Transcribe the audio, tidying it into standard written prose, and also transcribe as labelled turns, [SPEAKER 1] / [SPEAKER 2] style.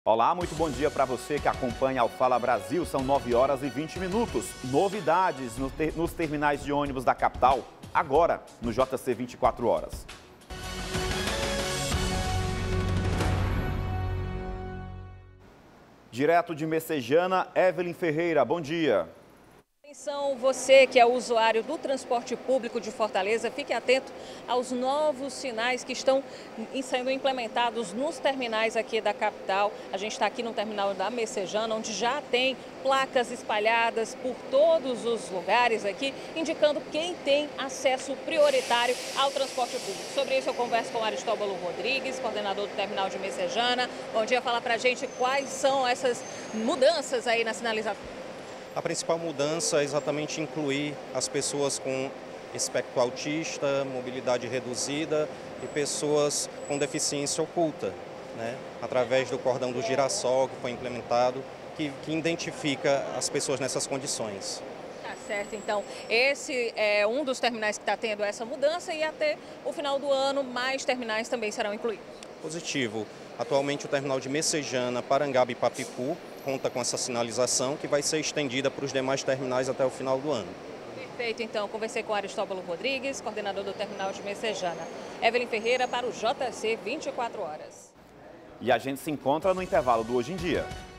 [SPEAKER 1] Olá, muito bom dia para você que acompanha o Fala Brasil. São 9 horas e 20 minutos. Novidades nos terminais de ônibus da capital, agora no JC 24 horas. Direto de Messejana, Evelyn Ferreira, bom dia.
[SPEAKER 2] Atenção, você que é usuário do transporte público de Fortaleza, fique atento aos novos sinais que estão sendo implementados nos terminais aqui da capital. A gente está aqui no terminal da Messejana, onde já tem placas espalhadas por todos os lugares aqui, indicando quem tem acesso prioritário ao transporte público. Sobre isso eu converso com Aristóbulo Rodrigues, coordenador do terminal de Messejana. Bom dia, fala pra gente quais são essas mudanças aí na sinalização.
[SPEAKER 3] A principal mudança é exatamente incluir as pessoas com espectro autista, mobilidade reduzida e pessoas com deficiência oculta, né? Através do cordão do girassol que foi implementado, que identifica as pessoas nessas condições.
[SPEAKER 2] Tá certo, então esse é um dos terminais que está tendo essa mudança e até o final do ano mais terminais também serão incluídos.
[SPEAKER 3] Positivo. Atualmente o terminal de Messejana, Parangaba e Papicu conta com essa sinalização que vai ser estendida para os demais terminais até o final do ano.
[SPEAKER 2] Perfeito, então conversei com Aristóbulo Rodrigues, coordenador do terminal de Messejana. Evelyn Ferreira para o JC 24 horas.
[SPEAKER 1] E a gente se encontra no intervalo do Hoje em Dia.